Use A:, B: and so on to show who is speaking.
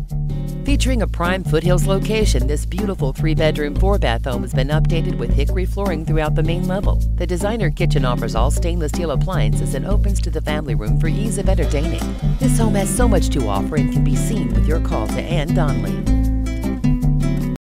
A: Featuring a prime Foothills location, this beautiful 3-bedroom, 4-bath home has been updated with hickory flooring throughout the main level. The designer kitchen offers all stainless steel appliances and opens to the family room for ease of entertaining. This home has so much to offer and can be seen with your call to Ann Donley.